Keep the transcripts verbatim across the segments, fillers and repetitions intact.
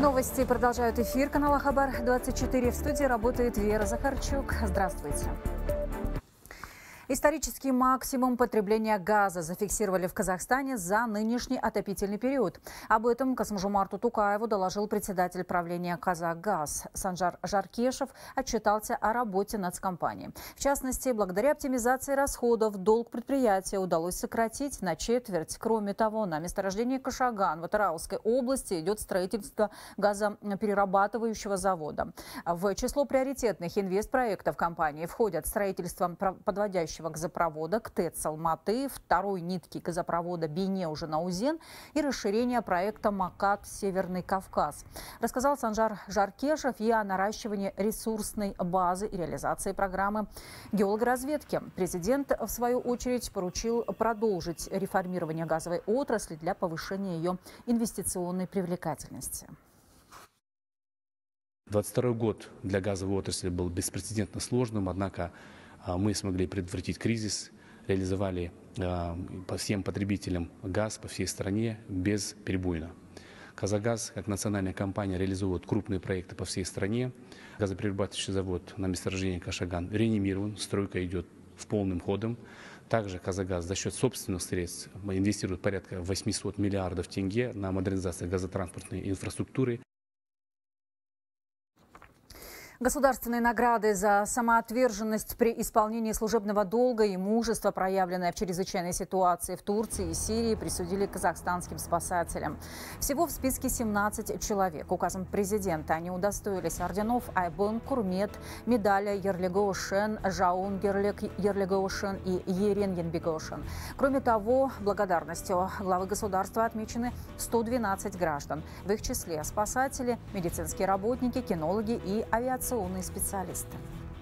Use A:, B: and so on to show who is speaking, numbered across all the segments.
A: Новости продолжают эфир канала Хабар двадцать четыре. В студии работает Вера Захарчук. Здравствуйте. Исторический максимум потребления газа зафиксировали в Казахстане за нынешний отопительный период. Об этом Касым-Жомарту Тукаеву доложил председатель правления «Казахгаз». Санжар Жаркешев отчитался о работе нацкомпании. В частности, благодаря оптимизации расходов долг предприятия удалось сократить на четверть. Кроме того, на месторождении Кашаган в Атырауской области идет строительство газоперерабатывающего завода. В число приоритетных инвестпроектов компании входят строительство подводящего газопровода к ТЭЦ Алматы, второй нитки газопровода Бейнеу-Жанаузен и расширение проекта МАКАТ Северный Кавказ. Рассказал Санжар Жаркешев и о наращивании ресурсной базы и реализации программы геологоразведки. Президент, в свою очередь, поручил продолжить реформирование газовой отрасли для повышения ее инвестиционной привлекательности.
B: двадцать второй год для газовой отрасли был беспрецедентно сложным, однако мы смогли предотвратить кризис, реализовали по всем потребителям газ по всей стране бесперебойно. «Казахгаз», как национальная компания, реализует крупные проекты по всей стране. Газоперерабатывающий завод на месторождении Кашаган реанимирован, стройка идет в полным ходом. Также «Казахгаз» за счет собственных средств инвестирует порядка восьмисот миллиардов тенге на модернизацию газотранспортной инфраструктуры.
A: Государственные награды за самоотверженность при исполнении служебного долга и мужество, проявленное в чрезвычайной ситуации в Турции и Сирии, присудили казахстанским спасателям. Всего в списке семнадцать человек. Указом президента они удостоились орденов Айбон Курмет, медаля Ерлегоушен, Жаунгерлек Ерлегоушен и Ерен Янбегоушен. Кроме того, благодарностью главы государства отмечены сто двенадцать граждан. В их числе спасатели, медицинские работники, кинологи и авиационные специалисты.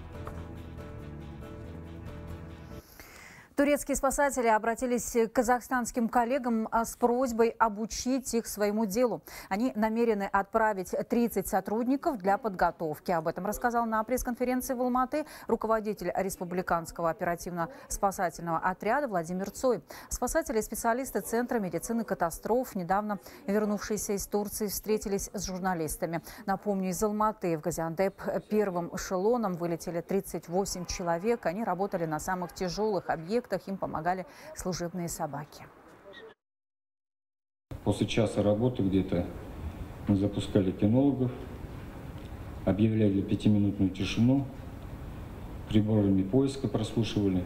A: Турецкие спасатели обратились к казахстанским коллегам с просьбой обучить их своему делу. Они намерены отправить тридцать сотрудников для подготовки. Об этом рассказал на пресс-конференции в Алматы руководитель республиканского оперативно-спасательного отряда Владимир Цой. Спасатели и специалисты Центра медицины катастроф, недавно вернувшиеся из Турции, встретились с журналистами. Напомню, из Алматы в Газиантеп первым эшелоном вылетели тридцать восемь человек. Они работали на самых тяжелых объектах. Им помогали служебные собаки.
C: После часа работы где-то мы запускали кинологов, объявляли пятиминутную тишину, приборами поиска прослушивали,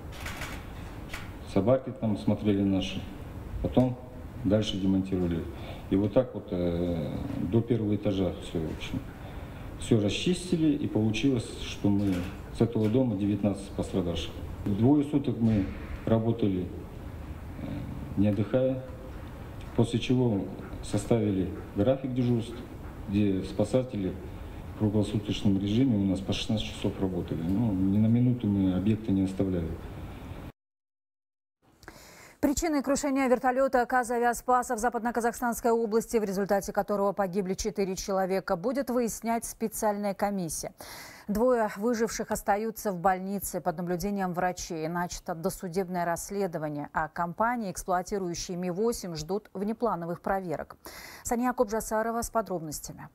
C: собаки там смотрели наши, потом дальше демонтировали. И вот так вот э, до первого этажа все, в общем, все расчистили, и получилось, что мы с этого дома девятнадцать пострадавших. Двое суток мы работали, не отдыхая, после чего составили график дежурств, где спасатели в круглосуточном режиме у нас по шестнадцать часов работали. Ну, ни на минуту мы объекты не оставляли.
A: Причиной крушения вертолета «Казавиаспаса» в Западно-Казахстанской области, в результате которого погибли четыре человека, будет выяснять специальная комиссия. Двое выживших остаются в больнице под наблюдением врачей. Начато досудебное расследование, а компании, эксплуатирующие Ми восемь, ждут внеплановых проверок. Сания Кобжасарова с подробностями.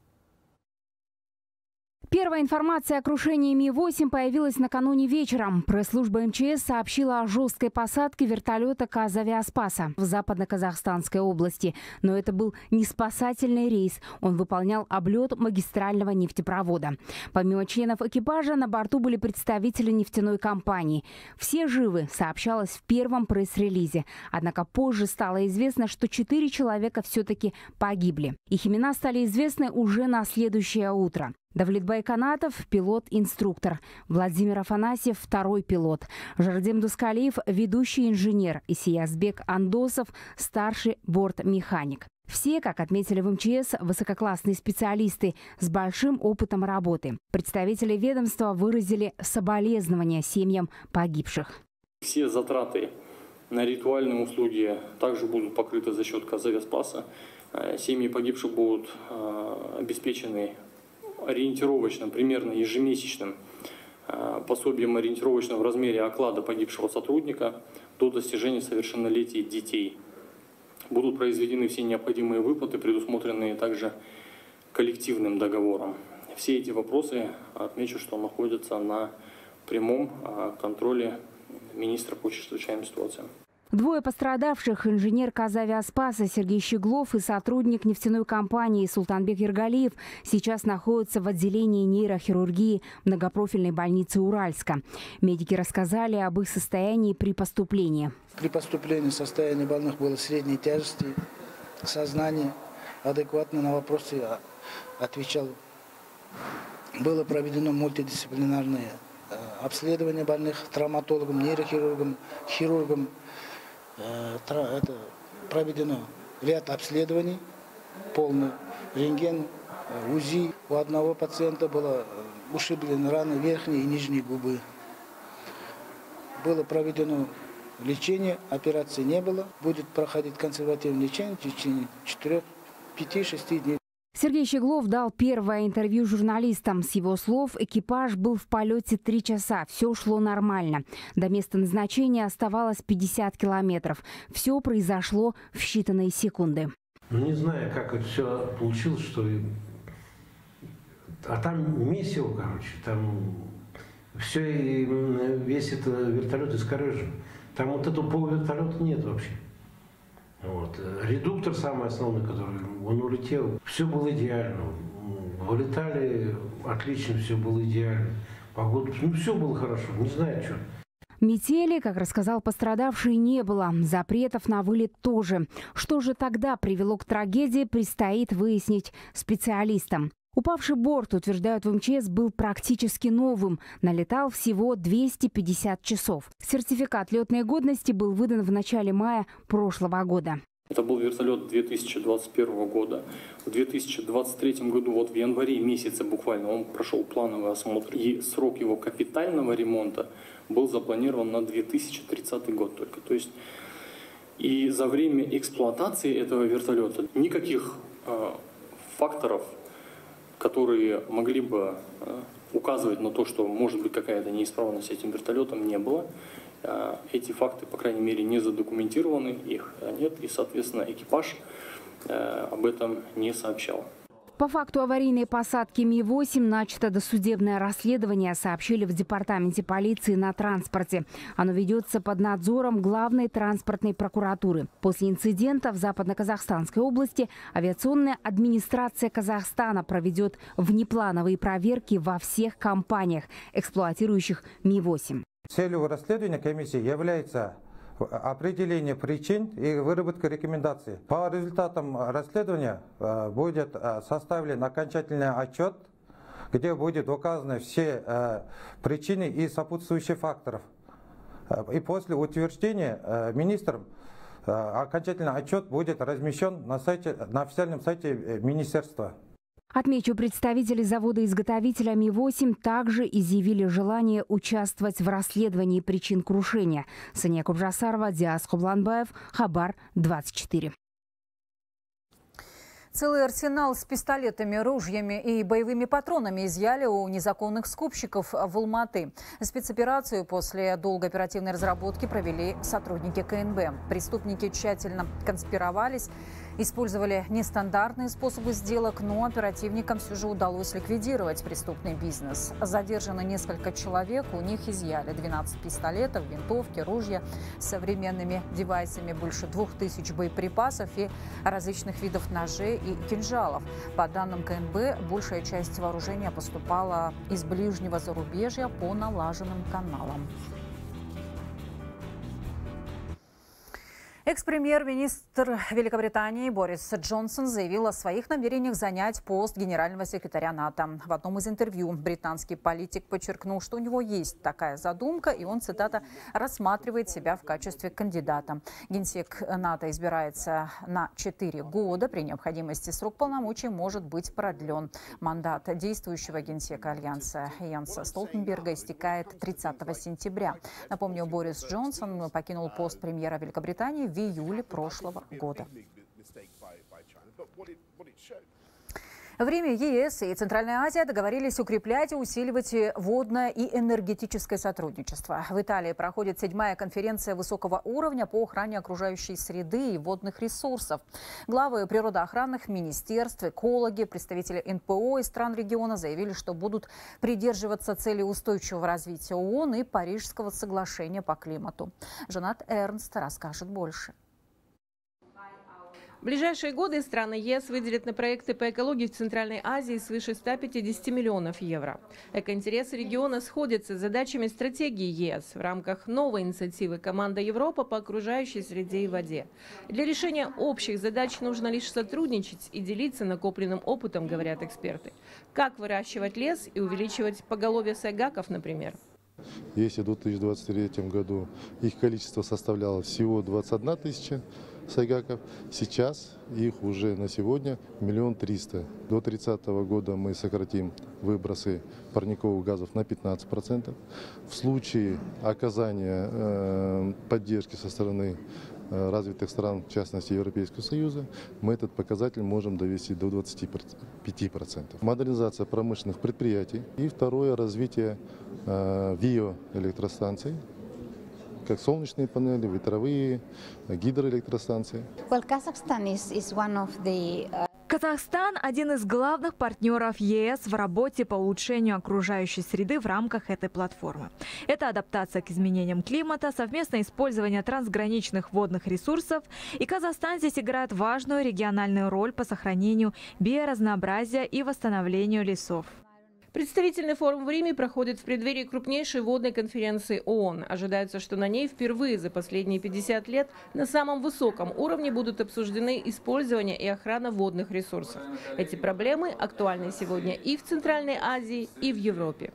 D: Первая информация о крушении Ми восемь появилась накануне вечером. Пресс-служба эм че эс сообщила о жесткой посадке вертолета «Казавиаспаса» в Западно-Казахстанской области. Но это был не спасательный рейс. Он выполнял облет магистрального нефтепровода. Помимо членов экипажа на борту были представители нефтяной компании. Все живы, сообщалось в первом пресс-релизе. Однако позже стало известно, что четыре человека все-таки погибли. Их имена стали известны уже на следующее утро. Давлетбай Канатов – пилот-инструктор. Владимир Афанасьев – второй пилот. Жардем Дускалиев – ведущий инженер. И Сиязбек Андосов – старший бортмеханик. Все, как отметили в эм че эс, высококлассные специалисты с большим опытом работы. Представители ведомства выразили соболезнования семьям погибших.
E: Все затраты на ритуальные услуги также будут покрыты за счет «Казавиаспаса». Семьи погибших будут обеспечены ориентировочным, примерно ежемесячным пособием ориентировочно в размере оклада погибшего сотрудника до достижения совершеннолетия детей. Будут произведены все необходимые выплаты, предусмотренные также коллективным договором. Все эти вопросы, отмечу, что находятся на прямом контроле министра по чрезвычайным ситуациям.
D: Двое пострадавших – инженер Казавиаспаса Сергей Щеглов и сотрудник нефтяной компании Султанбек Ергалиев – сейчас находятся в отделении нейрохирургии многопрофильной больницы Уральска. Медики рассказали об их состоянии при поступлении.
F: При поступлении состояние больных было средней тяжести, сознание адекватно на вопросы отвечал. Было проведено мультидисциплинарное обследование больных травматологом, нейрохирургом, хирургом. Это проведено ряд обследований, полный рентген, УЗИ. У одного пациента было ушиблена рана верхней и нижней губы. Было проведено лечение, операции не было. Будет проходить консервативное лечение в течение четырёх, пяти, шести дней.
D: Сергей Щеглов дал первое интервью журналистам. С его слов, экипаж был в полете три часа. Все шло нормально. До места назначения оставалось пятьдесят километров. Все произошло в считанные секунды.
G: Ну, не знаю, как это все получилось, что... А там месиво, короче. Там все, и весь этот вертолет искорежен. Там вот этого полувертолета нет вообще. Вот. Редуктор самый основной, который он улетел, все было идеально. Вылетали отлично, все было идеально. Погода, ну все было хорошо, не знаю что.
D: Метели, как рассказал пострадавший, не было. Запретов на вылет тоже. Что же тогда привело к трагедии, предстоит выяснить специалистам. Упавший борт, утверждают в МЧС, был практически новым. Налетал всего двести пятьдесят часов. Сертификат летной годности был выдан в начале мая прошлого года.
E: Это был вертолет две тысячи двадцать первого года. В две тысячи двадцать третьем году, вот в январе месяце буквально, он прошел плановый осмотр. И срок его капитального ремонта был запланирован на две тысячи тридцатый год только. То есть и за время эксплуатации этого вертолета никаких э, факторов, которые могли бы э, указывать на то, что может быть какая-то неисправность с этим вертолетом, не было. Э, эти факты, по крайней мере, не задокументированы, их нет, и, соответственно, экипаж э, об этом не сообщал.
D: По факту аварийной посадки Ми восемь начато досудебное расследование, сообщили в департаменте полиции на транспорте. Оно ведется под надзором главной транспортной прокуратуры. После инцидента в Западно-Казахстанской области авиационная администрация Казахстана проведет внеплановые проверки во всех компаниях, эксплуатирующих Ми восемь.
H: Целью расследования комиссии является определение причин и выработка рекомендаций. По результатам расследования будет составлен окончательный отчет, где будет указаны все причины и сопутствующие факторы. И после утверждения министром окончательный отчет будет размещен на сайте, на официальном сайте министерства.
D: Отмечу, представители завода-изготовителя Ми восемь также изъявили желание участвовать в расследовании причин крушения. Сания Кубжасарова, Диас Кубланбаев, Хабар двадцать четыре.
A: Целый арсенал с пистолетами, ружьями и боевыми патронами изъяли у незаконных скупщиков в Алматы. Спецоперацию после долгой оперативной разработки провели сотрудники Ка Эн Бэ. Преступники тщательно конспировались, использовали нестандартные способы сделок, но оперативникам все же удалось ликвидировать преступный бизнес. Задержано несколько человек, у них изъяли двенадцать пистолетов, винтовки, ружья с современными девайсами, больше двух тысяч боеприпасов и различных видов ножей и кинжалов. По данным Ка Эн Бэ, большая часть вооружения поступала из ближнего зарубежья по налаженным каналам. Экс-премьер-министр Великобритании Борис Джонсон заявил о своих намерениях занять пост генерального секретаря НАТО. В одном из интервью британский политик подчеркнул, что у него есть такая задумка, и он, цитата, рассматривает себя в качестве кандидата. Генсек НАТО избирается на четыре года. При необходимости срок полномочий может быть продлен. Мандат действующего генсека Альянса Йенса Столтенберга истекает тридцатого сентября. Напомню, Борис Джонсон покинул пост премьера Великобритании в июле прошлого года. В Риме ЕС и Центральная Азия договорились укреплять и усиливать водное и энергетическое сотрудничество. В Италии проходит седьмая конференция высокого уровня по охране окружающей среды и водных ресурсов. Главы природоохранных министерств, экологи, представители эн пэ о и стран региона заявили, что будут придерживаться цели устойчивого развития ООН и Парижского соглашения по климату. Жанат Эрнст расскажет больше.
I: В ближайшие годы страны ЕС выделят на проекты по экологии в Центральной Азии свыше ста пятидесяти миллионов евро. Экоинтересы региона сходятся с задачами стратегии ЕС в рамках новой инициативы «Команда Европа» по окружающей среде и воде. Для решения общих задач нужно лишь сотрудничать и делиться накопленным опытом, говорят эксперты. Как выращивать лес и увеличивать поголовье сайгаков, например.
J: Если в две тысячи двадцать третьем году их количество составляло всего двадцать одна тысяча сайгаков, сейчас их уже на сегодня миллион триста. До две тысячи тридцатого года мы сократим выбросы парниковых газов на пятнадцать процентов. В случае оказания э, поддержки со стороны э, развитых стран, в частности Европейского Союза, мы этот показатель можем довести до двадцати пяти процентов. Модернизация промышленных предприятий и второе развитие э, биоэлектростанций, как солнечные панели, ветровые, гидроэлектростанции.
K: Well, Kazakhstan is, is one of the, uh...
L: Казахстан – один из главных партнеров ЕС в работе по улучшению окружающей среды в рамках этой платформы. Это адаптация к изменениям климата, совместное использование трансграничных водных ресурсов. И Казахстан здесь играет важную региональную роль по сохранению биоразнообразия и восстановлению лесов.
I: Представительный форум в Риме проходит в преддверии крупнейшей водной конференции ООН. Ожидается, что на ней впервые за последние пятьдесят лет на самом высоком уровне будут обсуждены использование и охрана водных ресурсов. Эти проблемы актуальны сегодня и в Центральной Азии, и в Европе.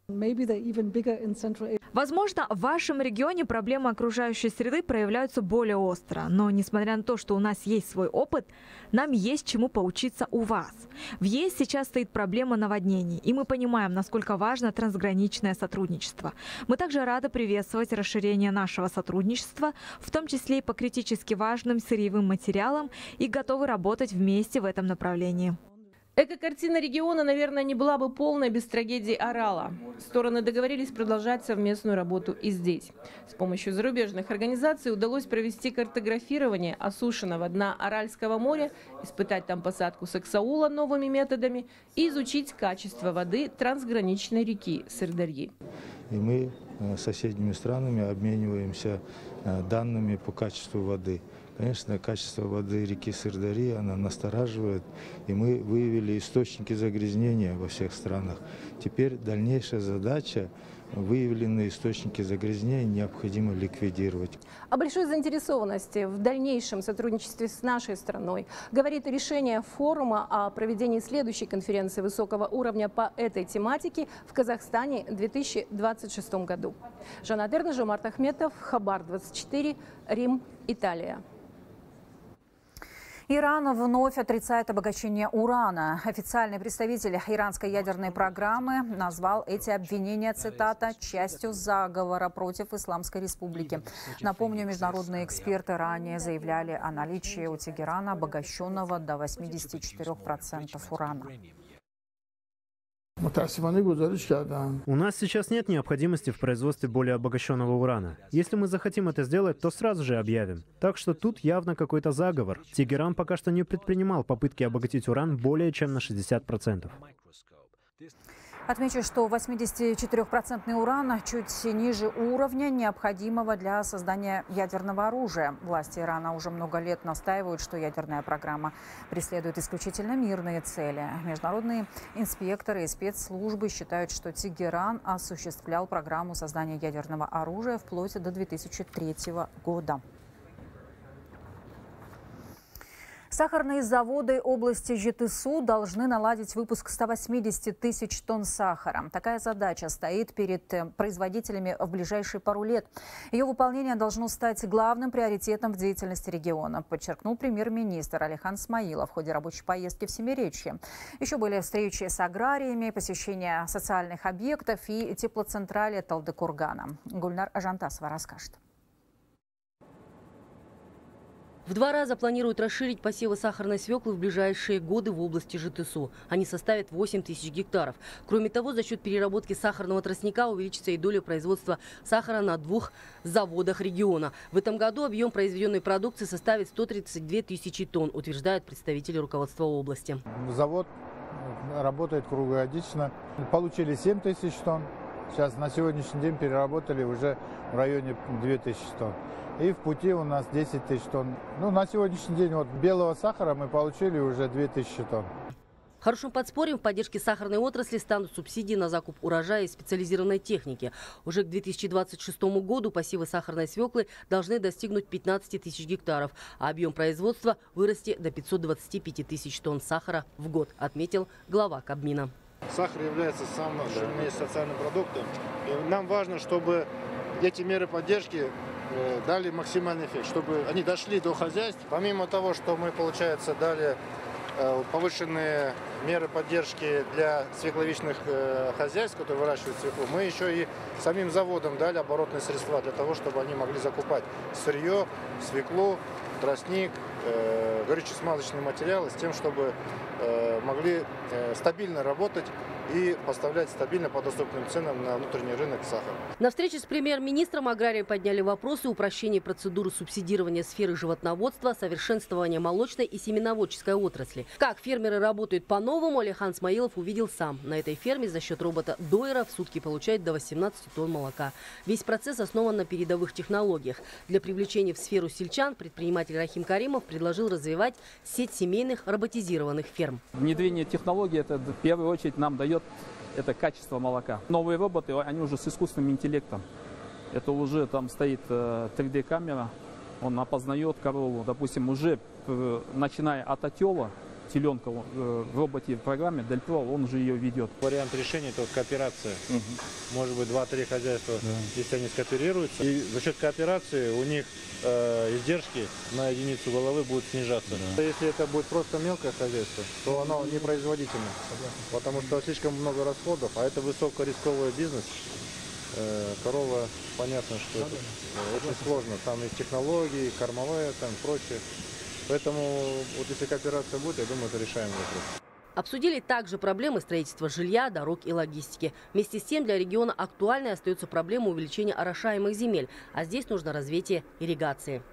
L: Возможно, в вашем регионе проблемы окружающей среды проявляются более остро. Но несмотря на то, что у нас есть свой опыт, нам есть чему поучиться у вас. В ЕС сейчас стоит проблема наводнений, и мы понимаем, насколько важно трансграничное сотрудничество. Мы также рады приветствовать расширение нашего сотрудничества, в том числе и по критически важным сырьевым материалам, и готовы работать вместе в этом направлении.
I: Эко-картина региона, наверное, не была бы полной без трагедии Арала. Стороны договорились продолжать совместную работу и здесь. С помощью зарубежных организаций удалось провести картографирование осушенного дна Аральского моря, испытать там посадку саксаула новыми методами и изучить качество воды трансграничной реки Сырдарьи.
M: И мы с соседними странами обмениваемся данными по качеству воды. Конечно, качество воды реки Сырдарьи, она настораживает, и мы выявили источники загрязнения во всех странах. Теперь дальнейшая задача – выявленные источники загрязнения необходимо ликвидировать.
I: О большой заинтересованности в дальнейшем сотрудничестве с нашей страной говорит решение форума о проведении следующей конференции высокого уровня по этой тематике в Казахстане в две тысячи двадцать шестом году. Жанат Эрнст, Жомарт Ахметов, Хабар двадцать четыре, Рим, Италия.
A: Иран вновь отрицает обогащение урана. Официальный представитель иранской ядерной программы назвал эти обвинения, цитата, «частью заговора против Исламской Республики». Напомню, международные эксперты ранее заявляли о наличии у Тегерана обогащенного до восьмидесяти четырёх процентов урана.
N: У нас сейчас нет необходимости в производстве более обогащенного урана. Если мы захотим это сделать, то сразу же объявим. Так что тут явно какой-то заговор. Тегеран пока что не предпринимал попытки обогатить уран более чем на шестьдесят процентов.
A: Отмечу, что восьмидесятичетырёхпроцентный уран чуть ниже уровня, необходимого для создания ядерного оружия. Власти Ирана уже много лет настаивают, что ядерная программа преследует исключительно мирные цели. Международные инспекторы и спецслужбы считают, что Тегеран осуществлял программу создания ядерного оружия вплоть до две тысячи третьего года. Сахарные заводы области Жетысу должны наладить выпуск ста восьмидесяти тысяч тонн сахара. Такая задача стоит перед производителями в ближайшие пару лет. Ее выполнение должно стать главным приоритетом в деятельности региона, подчеркнул премьер-министр Алихан Смаилов в ходе рабочей поездки в Семиречье. Еще были встречи с аграриями, посещение социальных объектов и теплоцентрали Талдыкургана. Гульнар Ажантасова расскажет.
O: В два раза планируют расширить посевы сахарной свеклы в ближайшие годы в области ЖТСУ. Они составят восемь тысяч гектаров. Кроме того, за счет переработки сахарного тростника увеличится и доля производства сахара на двух заводах региона. В этом году объем произведенной продукции составит сто тридцать две тысячи тонн, утверждают представители руководства области.
P: Завод работает круглогодично. Получили семь тысяч тонн. Сейчас на сегодняшний день переработали уже в районе две тысячи тонн. И в пути у нас десять тысяч тонн. Ну, на сегодняшний день вот белого сахара мы получили уже две тысячи тонн.
O: Хорошим подспорьем в поддержке сахарной отрасли станут субсидии на закуп урожая и специализированной техники. Уже к две тысячи двадцать шестому году посевы сахарной свеклы должны достигнуть пятнадцати тысяч гектаров, а объем производства вырасти до пятисот двадцати пяти тысяч тонн сахара в год, отметил глава Кабмина.
Q: Сахар является самым социальным продуктом. И нам важно, чтобы эти меры поддержки дали максимальный эффект, чтобы они дошли до хозяйств. Помимо того, что мы, получается, дали повышенные меры поддержки для свекловичных хозяйств, которые выращивают свеклу, мы еще и самим заводам дали оборотные средства для того, чтобы они могли закупать сырье, свеклу, тростник, горюче-смазочные материалы с тем, чтобы могли стабильно работать и поставлять стабильно по доступным ценам на внутренний рынок сахара.
O: На встрече с премьер-министром аграрии подняли вопросы упрощения процедуры субсидирования сферы животноводства, совершенствования молочной и семеноводческой отрасли. Как фермеры работают по-новому, Алихан Смаилов увидел сам. На этой ферме за счет робота-дойера в сутки получает до восемнадцати тонн молока. Весь процесс основан на передовых технологиях. Для привлечения в сферу сельчан предприниматель Рахим Каримов предложил развивать сеть семейных роботизированных ферм.
R: Внедрение технологий, это в первую очередь нам дает это качество молока. Новые роботы, они уже с искусственным интеллектом. Это уже там стоит три дэ камера, он опознает корову. Допустим, уже начиная от отела, теленка в роботе в программе Дельпро, он уже ее ведет.
Q: Вариант решения – это вот кооперация. Угу. Может быть, два-три хозяйства, да. Если они скооперируются. И за счет кооперации у них э, издержки на единицу головы будут снижаться. Да. Если это будет просто мелкое хозяйство, то оно непроизводительно. Потому что слишком много расходов, а это высокорисковый бизнес. Э, корова, понятно, что да, это да. очень сложно. Там и технологии, и кормовая, там прочее. Поэтому вот если кооперация будет, я думаю, это решаемый вопрос.
O: Обсудили также проблемы строительства жилья, дорог и логистики. Вместе с тем для региона актуальной остается проблема увеличения орошаемых земель, а здесь нужно развитие ирригации.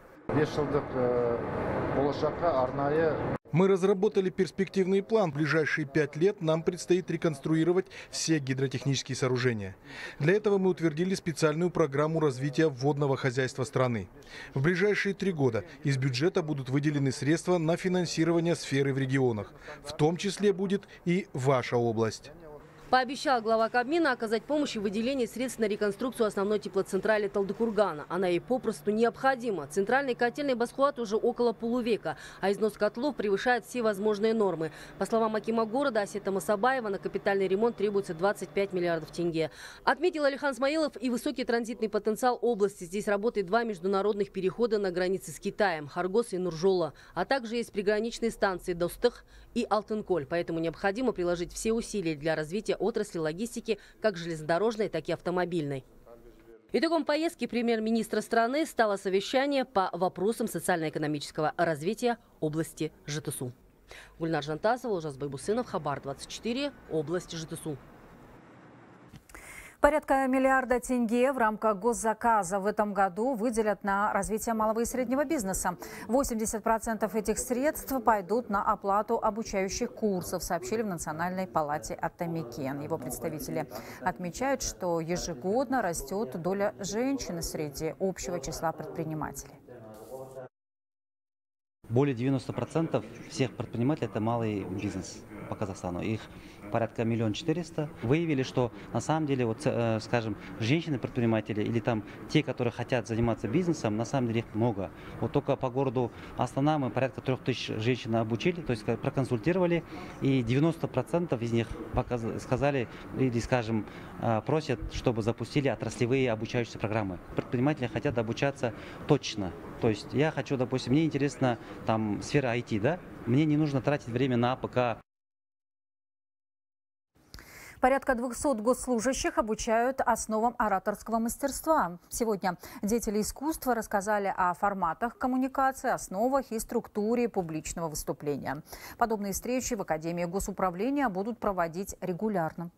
S: Мы разработали перспективный план. В ближайшие пять лет нам предстоит реконструировать все гидротехнические сооружения. Для этого мы утвердили специальную программу развития водного хозяйства страны. В ближайшие три года из бюджета будут выделены средства на финансирование сферы в регионах. В том числе будет и ваша область.
O: Пообещал глава Кабмина оказать помощь в выделении средств на реконструкцию основной теплоцентрали Талдыкургана. Она ей попросту необходима. Центральный котельный Басхуат уже около полувека, а износ котлов превышает все возможные нормы. По словам акима города Асета Масабаева, на капитальный ремонт требуется двадцать пять миллиардов тенге. Отметил Алихан Смаилов и высокий транзитный потенциал области. Здесь работает два международных перехода на границе с Китаем – Харгос и Нуржола. А также есть приграничные станции Достых и Алтынколь. Поэтому необходимо приложить все усилия для развития отрасли логистики, как железнодорожной, так и автомобильной. Итогом поездки премьер-министра страны стало совещание по вопросам социально-экономического развития области ЖТСУ. Гульнар Жантасова, Ужас Байбусынов, Хабар двадцать четыре, область ЖТСУ.
A: Порядка миллиарда тенге в рамках госзаказа в этом году выделят на развитие малого и среднего бизнеса. восемьдесят процентов этих средств пойдут на оплату обучающих курсов, сообщили в Национальной палате Атамекен. Его представители отмечают, что ежегодно растет доля женщин среди общего числа предпринимателей.
T: Более девяноста процентов всех предпринимателей – это малый бизнес по Казахстану. Их порядка миллион четыреста. Выявили, что на самом деле, вот, э, скажем, женщины-предприниматели или там те, которые хотят заниматься бизнесом, на самом деле их много. Вот только по городу Астана мы порядка трех тысяч женщин обучили, то есть проконсультировали, и девяносто процентов из них показ... сказали или, скажем, э, просят, чтобы запустили отраслевые обучающиеся программы. Предприниматели хотят обучаться точно. То есть я хочу, допустим, мне интересна там сфера ай ти, да? Мне не нужно тратить время на АПК.
A: Порядка двухсот госслужащих обучают основам ораторского мастерства. Сегодня деятели искусства рассказали о форматах коммуникации, основах и структуре публичного выступления. Подобные встречи в Академии госуправления будут проводить регулярно.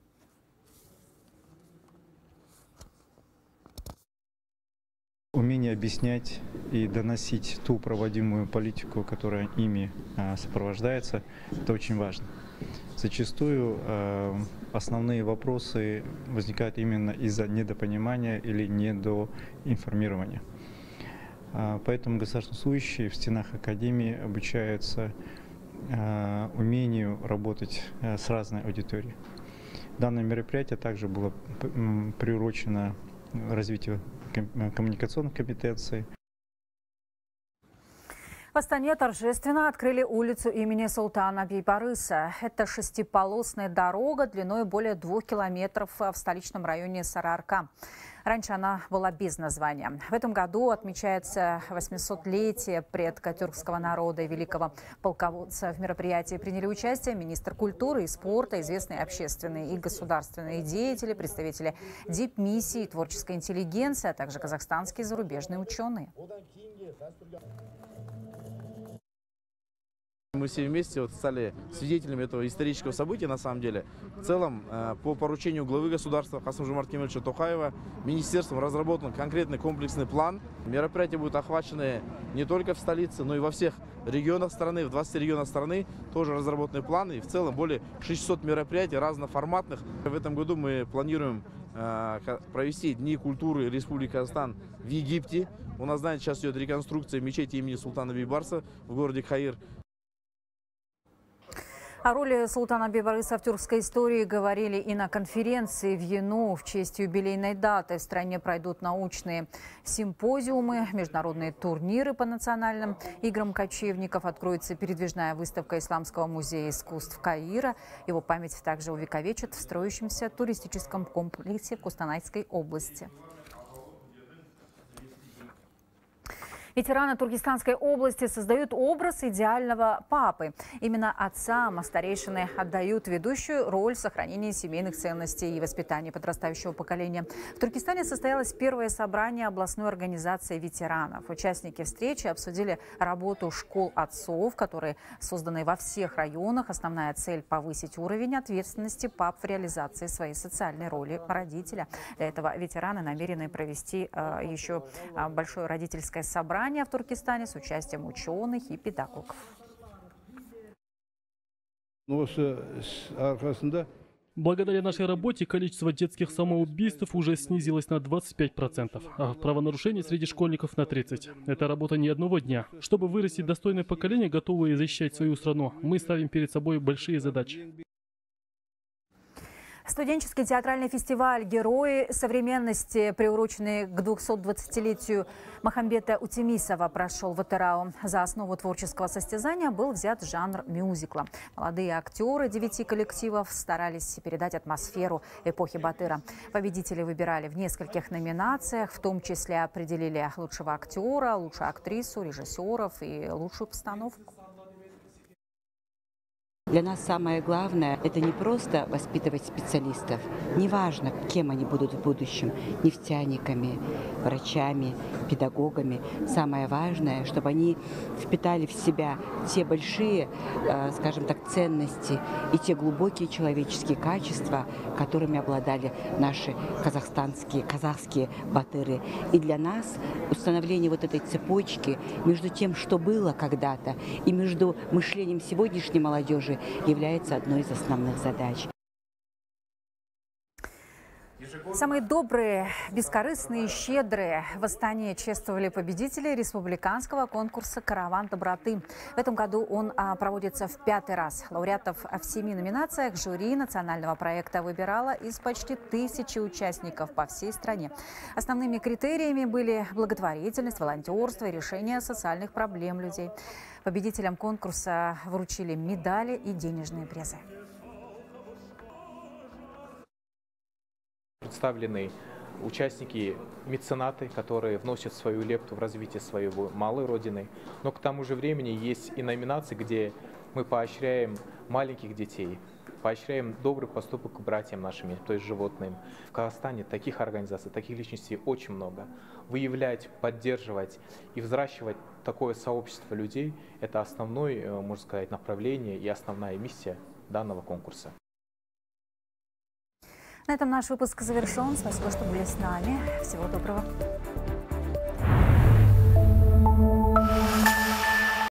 U: Умение объяснять и доносить ту проводимую политику, которая ими сопровождается, это очень важно. Зачастую э, основные вопросы возникают именно из-за недопонимания или недоинформирования. Э, поэтому государственнослужащие в стенах Академии обучаются э, умению работать э, с разной аудиторией. Данное мероприятие также было приурочено развитию коммуникационных компетенций.
A: В Астане торжественно открыли улицу имени Султана Бейбарыса. Это шестиполосная дорога длиной более двух километров в столичном районе Сарыарка. Раньше она была без названия. В этом году отмечается восьмисотлетие предка тюркского народа и великого полководца. В мероприятии приняли участие министр культуры и спорта, известные общественные и государственные деятели, представители дипмиссии, творческой интеллигенции, а также казахстанские и зарубежные ученые.
V: Мы все вместе вот стали свидетелями этого исторического события, на самом деле. В целом, по поручению главы государства Касым-Жомарта Кемелевича Токаева, министерством разработан конкретный комплексный план. Мероприятия будут охвачены не только в столице, но и во всех регионах страны, в двадцати регионах страны тоже разработаны планы. И в целом более шестисот мероприятий разноформатных. В этом году мы планируем провести Дни культуры Республики Казахстан в Египте. У нас, знаете, сейчас идет реконструкция мечети имени Султана Бейбарса в городе Каир.
A: О роли Султана Бейбарыса в тюркской истории говорили и на конференции в Яну. В честь юбилейной даты в стране пройдут научные симпозиумы, международные турниры по национальным играм кочевников. Откроется передвижная выставка Исламского музея искусств Каира. Его память также увековечат в строящемся туристическом комплексе в Кустанайской области. Ветераны Туркестанской области создают образ идеального папы. Именно отцам старейшины отдают ведущую роль в сохранении семейных ценностей и воспитании подрастающего поколения. В Туркестане состоялось первое собрание областной организации ветеранов. Участники встречи обсудили работу школ отцов, которые созданы во всех районах. Основная цель – повысить уровень ответственности пап в реализации своей социальной роли родителя. Для этого ветераны намерены провести э, еще большое родительское собрание в Туркестане с участием ученых и педагогов.
W: Благодаря нашей работе количество детских самоубийств уже снизилось на двадцать пять процентов, а правонарушений среди школьников на тридцать процентов. Это работа не одного дня. Чтобы вырастить достойное поколение, готовое защищать свою страну, мы ставим перед собой большие задачи.
A: Студенческий театральный фестиваль «Герои современности», приуроченный к двухсотдвадцатилетию Махамбета Утемисова, прошел в Атырау. За основу творческого состязания был взят жанр мюзикла. Молодые актеры девяти коллективов старались передать атмосферу эпохи Батыра. Победители выбирали в нескольких номинациях, в том числе определили лучшего актера, лучшую актрису, режиссеров и лучшую постановку.
X: Для нас самое главное – это не просто воспитывать специалистов, неважно, кем они будут в будущем – нефтяниками, врачами, педагогами. Самое важное, чтобы они впитали в себя те большие, скажем так, ценности и те глубокие человеческие качества, которыми обладали наши казахстанские, казахские батыры. И для нас установление вот этой цепочки между тем, что было когда-то, и между мышлением сегодняшней молодежи является одной из основных задач.
A: Самые добрые, бескорыстные и щедрые в Астане чествовали победителей республиканского конкурса «Караван доброты». В этом году он а, проводится в пятый раз. Лауреатов в семи номинациях жюри национального проекта выбирало из почти тысячи участников по всей стране. Основными критериями были благотворительность, волонтерство и решение социальных проблем людей. Победителям конкурса вручили медали и денежные призы.
Y: Представлены участники, меценаты, которые вносят свою лепту в развитие своей малой родины. Но к тому же времени есть и номинации, где мы поощряем маленьких детей, поощряем добрый поступок к братьям нашим, то есть животным. В Казахстане таких организаций, таких личностей очень много. Выявлять, поддерживать и взращивать такое сообщество людей – это основное, можно сказать, направление и основная миссия данного конкурса.
A: На этом наш выпуск завершен. Спасибо, что были с нами. Всего доброго.